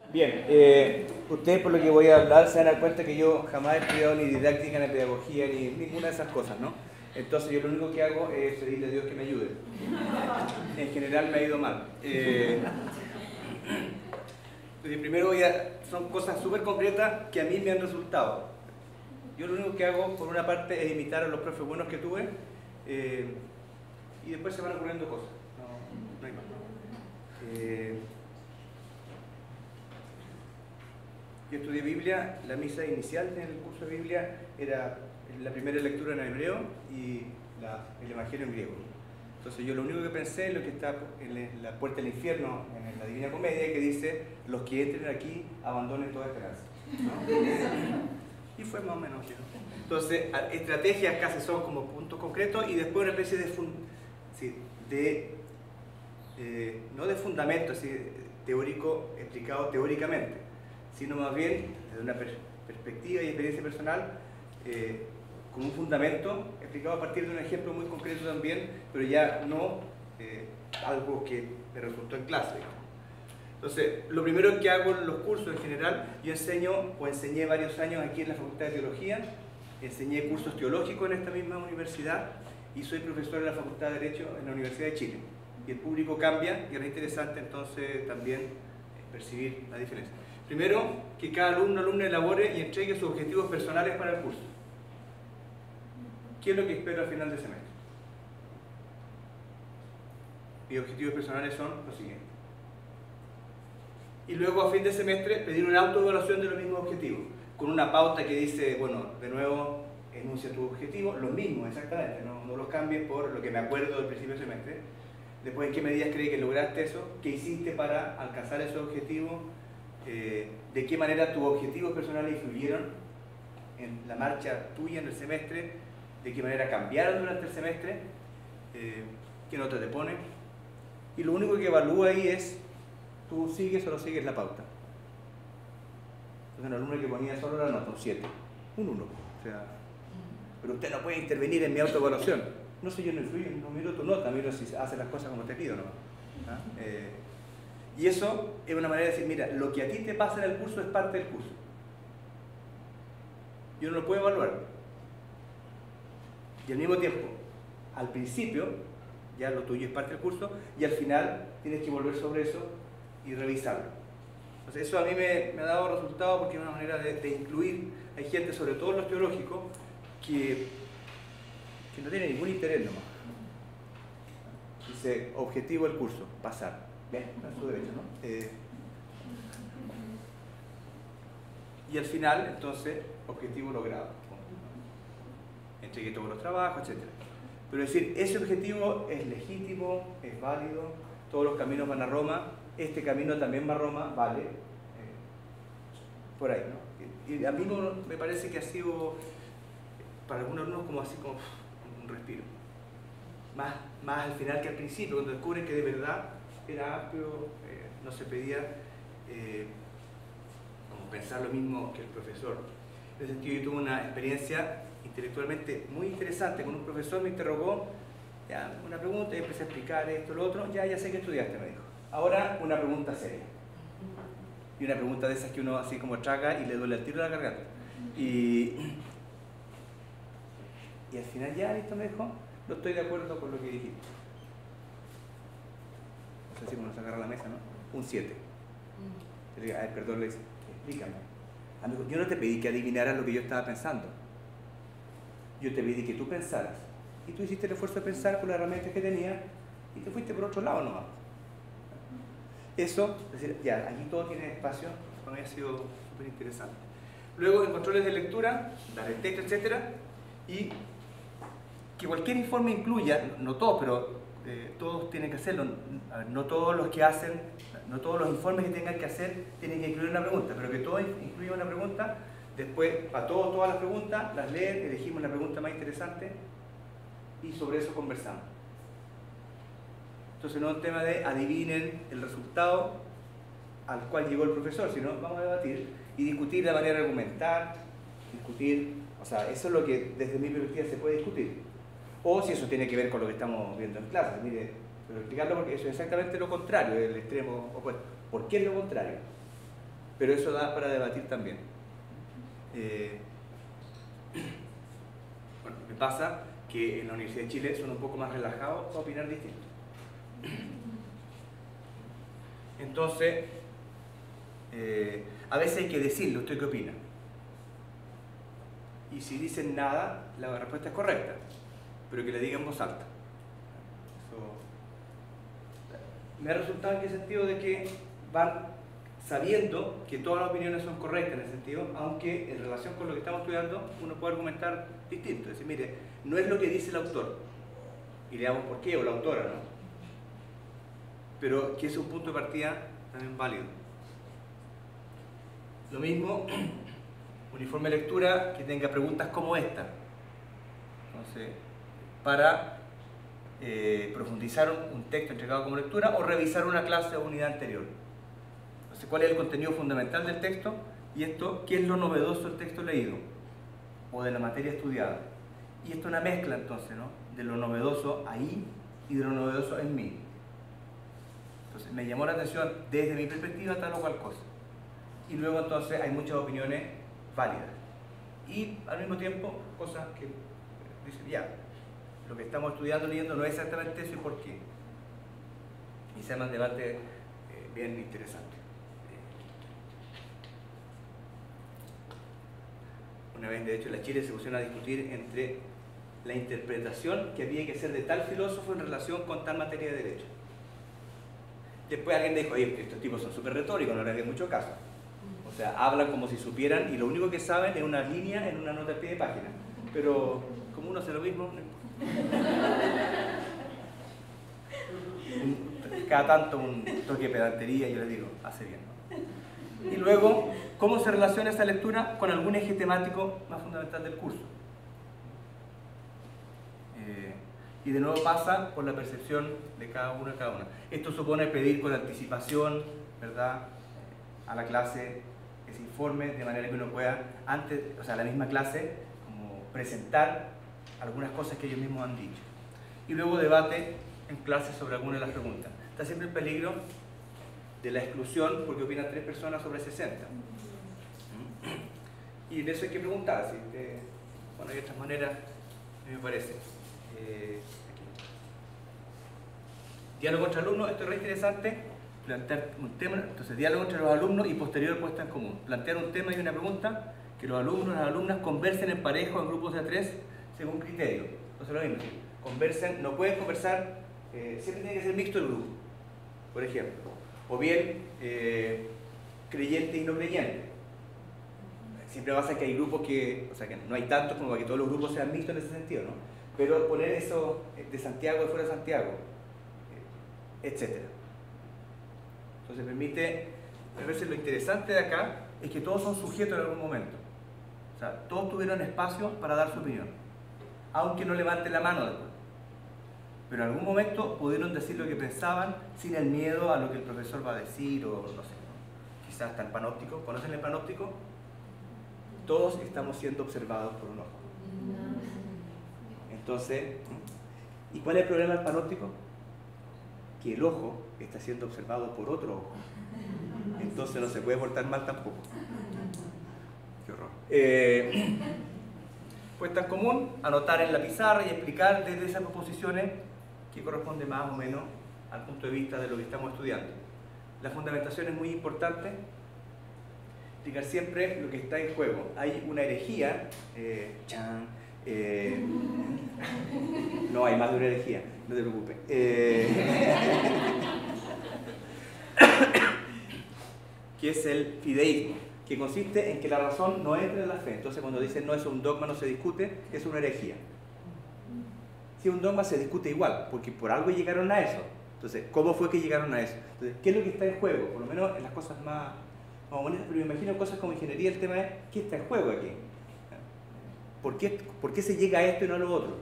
Bien, ustedes por lo que voy a hablar se van a dar cuenta que yo jamás he estudiado ni didáctica, ni pedagogía, ni ninguna de esas cosas, ¿no? Entonces yo lo único que hago es pedirle a Dios que me ayude. En general me ha ido mal. Primero son cosas súper concretas que a mí me han resultado. Yo lo único que hago, por una parte, es imitar a los profes buenos que tuve, y después se van ocurriendo cosas. No hay más. Yo estudié Biblia, la misa inicial en el curso de Biblia era la primera lectura en hebreo y el Evangelio en griego. Entonces yo lo único que pensé es lo que está en la puerta del infierno, en la Divina Comedia, que dice: los que entren aquí abandonen toda esperanza, ¿no? Y fue más o menos eso. Entonces, estrategias casi son como puntos concretos y después una especie no de fundamento así, teórico, explicado teóricamente, sino más bien desde una perspectiva y experiencia personal, con un fundamento explicado a partir de un ejemplo muy concreto también, pero ya no algo que me resultó en clase. Entonces, lo primero que hago en los cursos en general, yo enseñé varios años aquí en la Facultad de Teología, enseñé cursos teológicos en esta misma universidad y soy profesor en la Facultad de Derecho en la Universidad de Chile. Y el público cambia y es interesante entonces también percibir la diferencia. Primero, que cada alumno o alumna elabore y entregue sus objetivos personales para el curso. ¿Qué es lo que espero al final del semestre? Mis objetivos personales son los siguientes. Y luego a fin de semestre pedir una autoevaluación de los mismos objetivos, con una pauta que dice, bueno, de nuevo, enuncia tu objetivo, los mismos exactamente, no los cambies por lo que me acuerdo del principio del semestre. Después, ¿en qué medidas crees que lograste eso? ¿Qué hiciste para alcanzar esos objetivos? ¿De qué manera tus objetivos personales influyeron en la marcha tuya en el semestre? ¿De qué manera cambiaron durante el semestre? ¿Qué nota te pone? Y lo único que evalúa ahí es: ¿tú sigues o no sigues la pauta? Entonces, un alumno que ponía solo la nota, un 7, un 1. O sea, pero usted no puede intervenir en mi autoevaluación. No sé, yo no influyo, no miro tu nota, miro si hace las cosas como te pido, ¿no? Y eso es una manera de decir: mira, lo que a ti te pasa en el curso es parte del curso. Yo no lo puedo evaluar. Y al mismo tiempo, al principio, ya lo tuyo es parte del curso, y al final tienes que volver sobre eso y revisarlo. Entonces eso a mí me ha dado resultado porque es una manera de incluir. Hay gente, sobre todo en los teológicos, que no tiene ningún interés nomás. Dice: objetivo del curso, pasar. Bien, a su derecho, ¿no? Y al final, entonces, objetivo logrado. Entregué todos los trabajos, etc. Pero es decir, ese objetivo es legítimo, es válido, todos los caminos van a Roma, este camino también va a Roma, vale. Por ahí, ¿no? Y a mí me parece que ha sido, para algunos alumnos, como así como un respiro. Más al final que al principio, cuando descubren que de verdad era amplio, no se pedía como pensar lo mismo que el profesor. En ese sentido, yo tuve una experiencia intelectualmente muy interesante con un profesor. Me interrogó, ya, una pregunta, y empecé a explicar esto, lo otro. Ya sé que estudiaste, me dijo. Ahora una pregunta seria. Y una pregunta de esas que uno así como traga y le duele el tiro de la garganta. Y al final, ya, listo, me dijo: no estoy de acuerdo con lo que dijiste. No sé si uno se agarra la mesa, ¿no? Un 7. Le digo: a ver, perdón, le dice, explícame. Amigo, yo no te pedí que adivinaras lo que yo estaba pensando. Yo te pedí que tú pensaras. Y tú hiciste el esfuerzo de pensar con las herramientas que tenías y te fuiste por otro lado nomás. Eso, es decir, ya, aquí todo tiene espacio, para mí ha sido súper interesante. Luego, en controles de lectura, dar el texto, etc. Y que cualquier informe incluya, no todos, pero todos tienen que hacerlo. No todos los que hacen, no todos los informes que tengan que hacer tienen que incluir una pregunta, pero que todos incluyan una pregunta. Después, para todas las preguntas, las leen, elegimos la pregunta más interesante y sobre eso conversamos. Entonces no es un tema de adivinen el resultado al cual llegó el profesor, sino vamos a debatir y discutir la manera de argumentar, discutir, o sea, eso es lo que desde mi perspectiva se puede discutir. O si eso tiene que ver con lo que estamos viendo en clase, mire, pero explicarlo porque eso es exactamente lo contrario, el extremo opuesto. ¿Por qué es lo contrario? pero eso da para debatir también. Bueno, me pasa que en la Universidad de Chile son un poco más relajados para opinar distinto. Entonces, a veces hay que decirle, ¿usted qué opina? Y si dicen nada, la respuesta es correcta, pero que le diga en voz alta. Eso me ha resultado en qué sentido de que van sabiendo que todas las opiniones son correctas en ese sentido, aunque en relación con lo que estamos estudiando uno puede argumentar distinto. Es decir, mire, no es lo que dice el autor, y le damos por qué, o la autora, ¿no? Pero que es un punto de partida también válido. Lo mismo, un informe de lectura que tenga preguntas como esta. Entonces, para profundizar un texto entregado como lectura o revisar una clase o unidad anterior. Entonces, ¿cuál es el contenido fundamental del texto? Y esto, ¿qué es lo novedoso del texto leído? O de la materia estudiada. Y esto es una mezcla entonces, ¿no? De lo novedoso ahí y de lo novedoso en mí. Entonces, me llamó la atención desde mi perspectiva tal o cual cosa. Y luego entonces hay muchas opiniones válidas. Y al mismo tiempo, cosas que dicen, ya, lo que estamos estudiando, leyendo, no es exactamente eso y por qué. Y se llama un debate bien interesante. Una vez, de hecho, en la Chile se pusieron a discutir entre la interpretación que había que hacer de tal filósofo en relación con tal materia de derecho. Después alguien dijo, oye, estos tipos son súper retóricos, no les hagan mucho caso. O sea, hablan como si supieran y lo único que saben es una línea en una nota de pie de página. Pero como uno hace lo mismo, no importa. Cada tanto un toque de pedantería, yo les digo, hace bien, ¿no? Y luego, ¿cómo se relaciona esa lectura con algún eje temático más fundamental del curso? Y de nuevo pasa por la percepción de cada uno y cada una. Esto supone pedir con anticipación, ¿verdad?, a la clase ese informe, de manera que uno pueda, antes, o sea, la misma clase, como presentar algunas cosas que ellos mismos han dicho. Y luego debate en clase sobre algunas de las preguntas. Está siempre el peligro de la exclusión, porque opinan 3 personas sobre 60. Y de eso hay que preguntar, ¿sí? Bueno, hay otras maneras, me parece. Diálogo entre alumnos, esto es re interesante, plantear un tema, entonces diálogo entre los alumnos y posterior puesta en común. Plantear un tema y una pregunta, que los alumnos y las alumnas conversen en pareja o en grupos de 3 según criterio. Entonces lo mismo, conversen, no pueden conversar, siempre tiene que ser mixto el grupo, por ejemplo, o bien creyente y no creyente. Siempre pasa que hay grupos que, o sea, que no hay tantos como para que todos los grupos sean mixtos en ese sentido, ¿no? Pero poner eso de Santiago, de fuera de Santiago, etc. Entonces permite, a veces lo interesante de acá es que todos son sujetos en algún momento. O sea, todos tuvieron espacio para dar su opinión, aunque no levanten la mano después. Pero en algún momento pudieron decir lo que pensaban sin el miedo a lo que el profesor va a decir o no sé, ¿no? Quizás hasta el panóptico. ¿Conocen el panóptico? Todos estamos siendo observados por un ojo. Entonces, ¿y cuál es el problema del panóptico? Que el ojo está siendo observado por otro ojo. Entonces no se puede portar mal tampoco. Qué horror. Pues tan común anotar en la pizarra y explicar desde esas proposiciones que corresponde más o menos al punto de vista de lo que estamos estudiando. La fundamentación es muy importante. Explicar siempre lo que está en juego. Hay una herejía, no, hay más de una herejía, no te preocupes. Que es el fideísmo, que consiste en que la razón no entra en la fe. Entonces cuando dicen no, es un dogma, no se discute, es una herejía. Si un dogma se discute igual, porque por algo llegaron a eso. Entonces, ¿cómo fue que llegaron a eso? Entonces, ¿qué es lo que está en juego? Por lo menos en las cosas más bonitas, pero me imagino cosas como ingeniería, el tema es, ¿qué está en juego aquí? ¿Por qué se llega a esto y no a lo otro?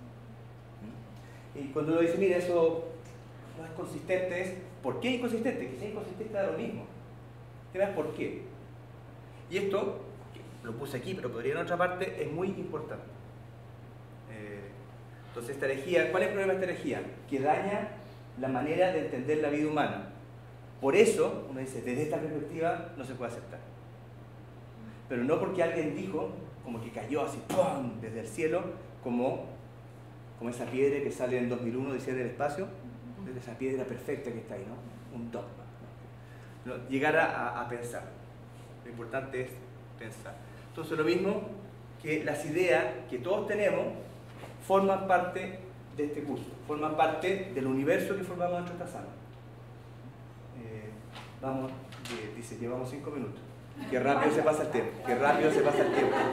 Y cuando uno dice, mira, eso no es consistente, es ¿por qué es inconsistente? Que sea inconsistente da lo mismo. El tema es ¿por qué? Y esto, lo puse aquí, pero podría ir en otra parte, es muy importante. Entonces, esta herejía, ¿cuál es el problema de esta herejía? Que daña la manera de entender la vida humana. Por eso, uno dice, desde esta perspectiva no se puede aceptar. Pero no porque alguien dijo, como que cayó así, ¡pum!, desde el cielo, como esa piedra que sale en 2001 dice del espacio, desde esa piedra perfecta que está ahí, ¿no? Un dogma. ¿No? Llegar a pensar. Lo importante es pensar. Entonces, lo mismo que las ideas que todos tenemos forman parte de este curso, forman parte del universo que formamos dentro de esta sala. Dice, llevamos 5 minutos. Qué rápido se pasa el tiempo, qué rápido se pasa el tiempo.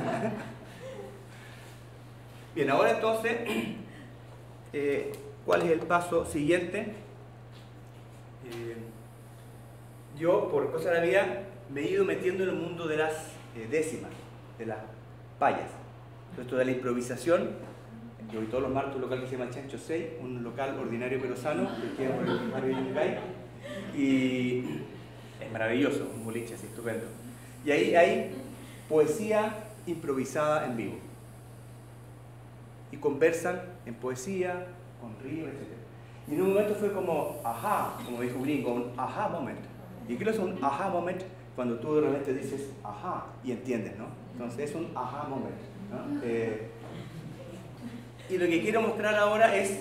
Bien, ahora entonces, ¿cuál es el paso siguiente? Yo, por cosa de la vida, me he ido metiendo en el mundo de las décimas, de las payas. Esto de la improvisación. Yo voy todos los martes a un local que se llama Chancho 6, un local ordinario pero sano, que queda por el barrio de Yungay. Y es maravilloso, un boliche así, estupendo. Y ahí hay poesía improvisada en vivo. Y conversan en poesía, con ríos, etc. Y en un momento fue como, ajá, como dijo un gringo, un aha moment. ¿Y qué es un aha moment? Cuando tú de repente dices, ajá, y entiendes, ¿no? Entonces es un aha moment, ¿no? Y lo que quiero mostrar ahora es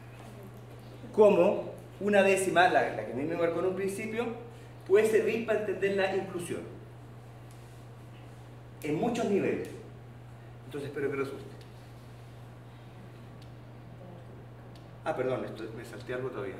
cómo una décima, la que a mí me marcó en un principio, puede servir para entender la inclusión. En muchos niveles. Entonces espero que resulte. Ah, perdón, me salté algo todavía.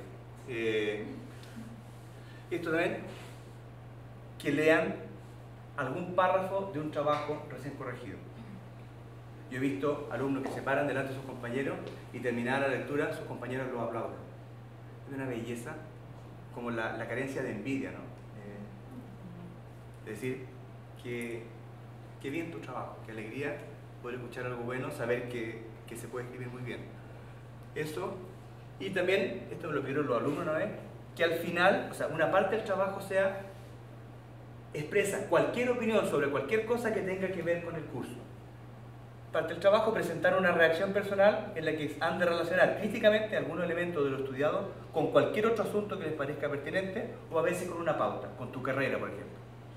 Esto también, que lean algún párrafo de un trabajo recién corregido. Yo he visto alumnos que se paran delante de sus compañeros y terminada la lectura, sus compañeros los aplauden. Es una belleza, como la carencia de envidia, ¿no? Es decir, que bien tu trabajo, qué alegría poder escuchar algo bueno, saber que se puede escribir muy bien. Eso, y también, esto me lo pidieron los alumnos una vez, que al final, o sea, una parte del trabajo sea expresa cualquier opinión sobre cualquier cosa que tenga que ver con el curso. Parte del trabajo, presentar una reacción personal en la que han de relacionar críticamente algunos elementos de lo estudiado con cualquier otro asunto que les parezca pertinente o a veces con una pauta, con tu carrera, por ejemplo.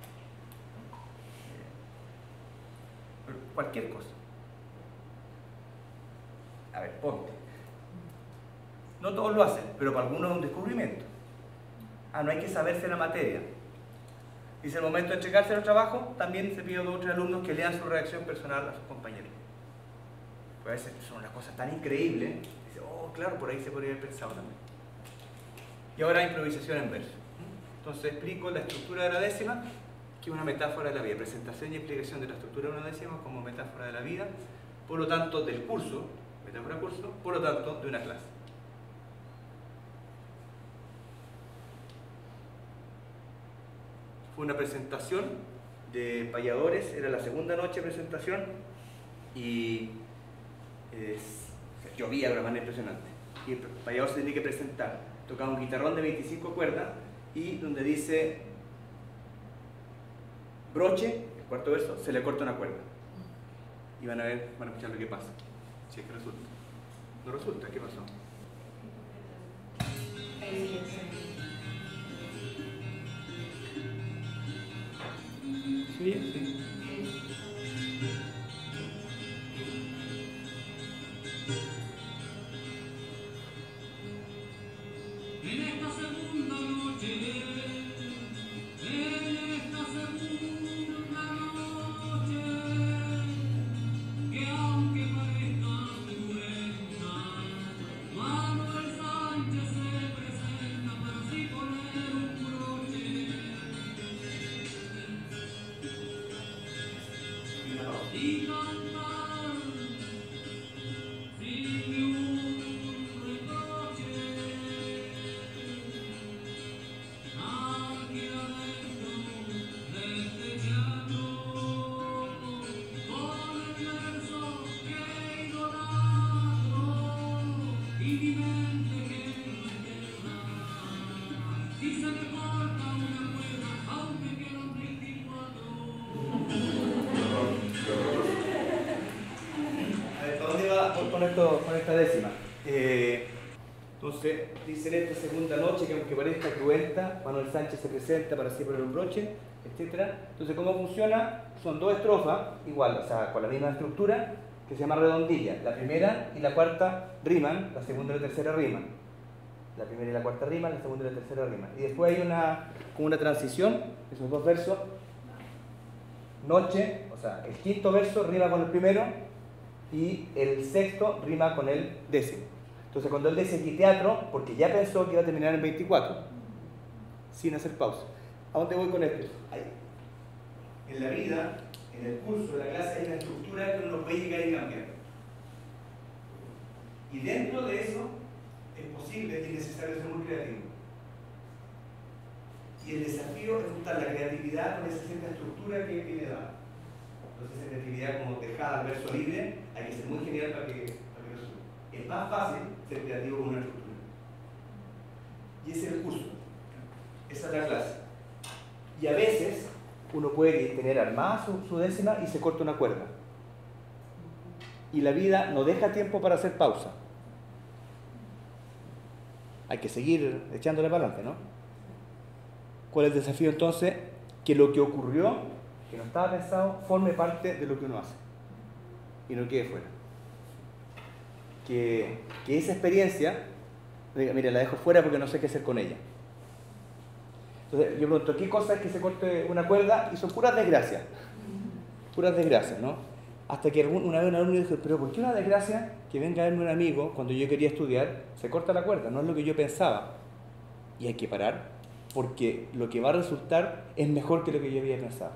Cualquier cosa. A ver, ponte. No todos lo hacen, pero para algunos es un descubrimiento. No hay que saberse la materia. Y si es el momento de entregarse al trabajo, también se pide a otros alumnos que lean su reacción personal a sus compañeros. A veces son unas cosas tan increíbles, dice, oh, claro, por ahí se podría haber pensado también. Y ahora improvisación en verso. Entonces explico la estructura de la décima, que es una metáfora de la vida, presentación y explicación de la estructura de una décima como metáfora de la vida, por lo tanto del curso, metáfora curso, por lo tanto de una clase. Fue una presentación de payadores, era la segunda noche de presentación y llovía de una manera impresionante. Y el payador se tenía que presentar, tocaba un guitarrón de 25 cuerdas y donde dice broche, el cuarto verso, se le corta una cuerda. Y van a ver, van a escuchar lo que pasa. Si es que resulta. No resulta, ¿qué pasó? Sí, sí. Con esta décima. Entonces, dicen esta segunda noche, que aunque parezca cruenta, Manuel Sánchez se presenta para así poner un broche, etc. Entonces, ¿cómo funciona? Son dos estrofas, igual, o sea, con la misma estructura, que se llama redondilla. La primera y la cuarta riman, la segunda y la tercera riman. La primera y la cuarta riman, la segunda y la tercera riman. Y después hay como una transición, esos dos versos. Noche, o sea, el quinto verso rima con el primero y el sexto rima con el décimo. Entonces, cuando él dice aquí teatro, porque ya pensó que iba a terminar en 24, sin hacer pausa. ¿A dónde voy con esto? Ahí. En la vida, en el curso, en la clase, hay una estructura que uno puede llegar y cambiar. Y dentro de eso, es posible y necesario ser muy creativo. Y el desafío es juntar la creatividad con esa cierta estructura que viene dada. Entonces, esa creatividad como dejada al verso libre, hay que ser muy genial para que resulte. Es más fácil ser creativo con una estructura. Y ese es el curso. Esa es la clase. Y a veces uno puede tener armada su décima y se corta una cuerda. Y la vida no deja tiempo para hacer pausa. Hay que seguir echándole para adelante, ¿no? ¿Cuál es el desafío entonces? Que lo que ocurrió, que no estaba pensado, forme parte de lo que uno hace y no quede fuera. Que esa experiencia, mire, la dejo fuera porque no sé qué hacer con ella. Entonces yo pregunto, ¿qué cosa es que se corte una cuerda? Y son puras desgracias. Puras desgracias, ¿no? Hasta que una vez un alumno dijo, pero ¿por qué una desgracia que venga a verme un amigo cuando yo quería estudiar, se corta la cuerda? No es lo que yo pensaba. Y hay que parar, porque lo que va a resultar es mejor que lo que yo había pensado.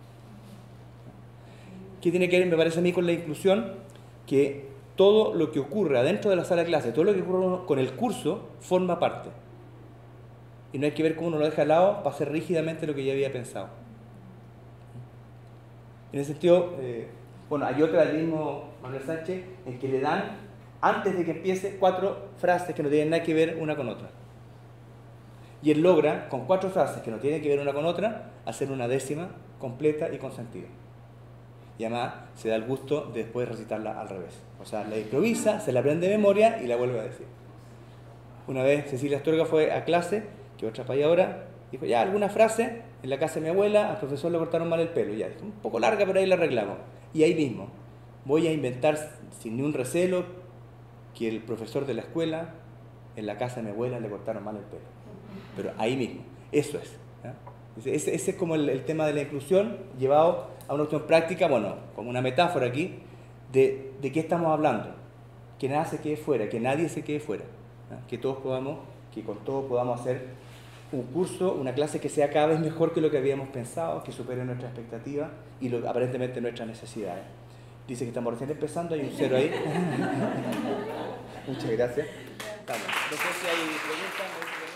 ¿Qué tiene que ver, me parece a mí, con la inclusión? Que todo lo que ocurre adentro de la sala de clase, todo lo que ocurre con el curso, forma parte. Y no hay que ver cómo uno lo deja al lado para hacer rígidamente lo que yo había pensado. En ese sentido, bueno, hay otra del mismo Manuel Sánchez en que le dan, antes de que empiece, 4 frases que no tienen nada que ver una con otra. Y él logra, con 4 frases que no tienen que ver una con otra, hacer una décima completa y con sentido. Y además se da el gusto de después recitarla al revés. O sea, la improvisa, se la aprende de memoria y la vuelve a decir. Una vez Cecilia Astorga fue a clase, que otra payadora, dijo, ya, alguna frase, en la casa de mi abuela, al profesor le cortaron mal el pelo. Ya, dijo, un poco larga, pero ahí la arreglamos. Y ahí mismo, voy a inventar sin ni un recelo que el profesor de la escuela, en la casa de mi abuela, le cortaron mal el pelo. Pero ahí mismo, eso es. ¿Ya? Ese es como el tema de la inclusión llevado a una cuestión práctica, bueno, como una metáfora aquí, de qué estamos hablando. Que nada se quede fuera, que nadie se quede fuera. ¿Ya? Que con todos podamos hacer un curso, una clase que sea cada vez mejor que lo que habíamos pensado, que supere nuestras expectativas y aparentemente nuestras necesidades. Dice que estamos recién empezando, hay un 0 ahí. Muchas gracias. Estamos. No sé si hay preguntas.